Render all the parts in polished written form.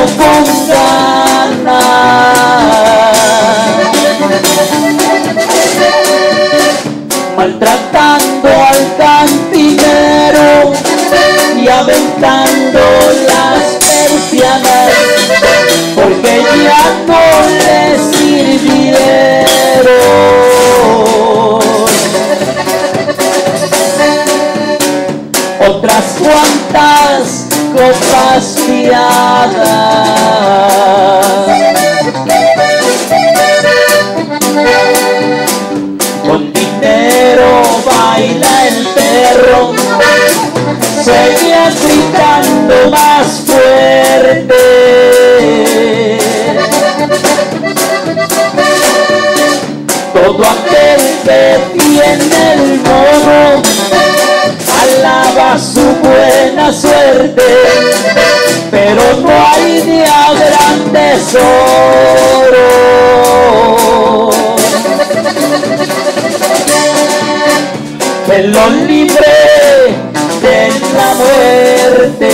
con ganas, maltratando al cantinero y aventando las persianas, porque ya no le sirvieron. Otras cuantas copas fiadas, con dinero baila el perro, seguía gritando más fuerte. Todo aquel que tiene el modo alaba su buena suerte, pero no hay día gran tesoro. Que lo libre de la muerte.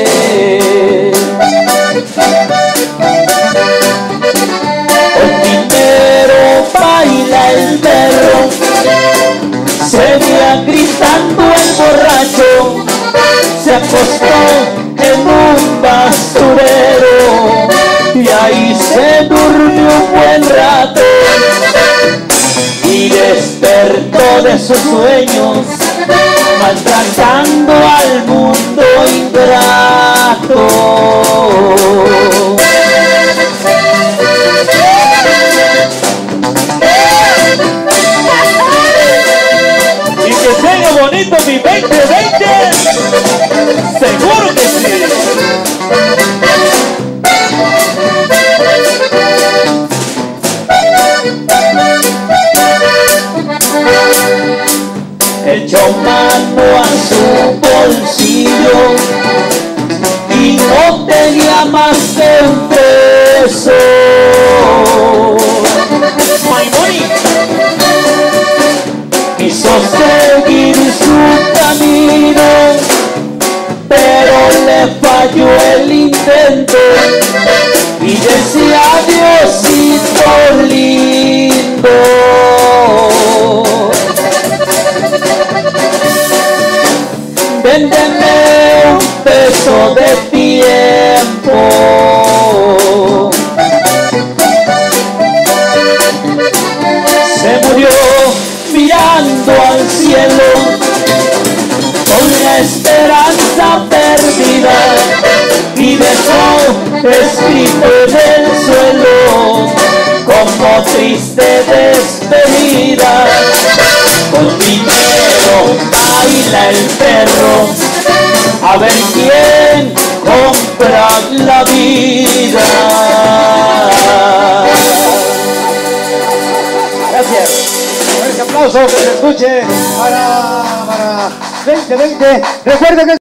Con dinero baila el perro, seguía gritando el borracho, se acostó en un basurero y ahí se durmió un buen rato y despertó de sus sueños, maltratando al mundo ingrato. Y que sea bonito mi 2020, seguro que sí. Echó mano a su bolsillo y no tenía más que un peso. My money. Quiso seguir su camino, pero le falló el intento y decía Diosito lindo. Véndeme un peso de tiempo. Se murió mirando al cielo con la esperanza perdida y dejó escrito en el suelo como triste despedida. Con dinero baila el perro, a ver quién compra la vida. Gracias. Con ese aplauso que se escuche para 2020. Recuerden que